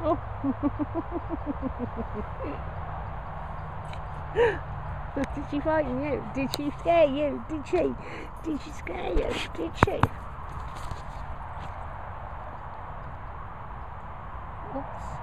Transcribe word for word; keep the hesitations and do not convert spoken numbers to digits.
Oh. Did she frighten you? Did she scare you? Did she? Did she scare you? Did she? Oops.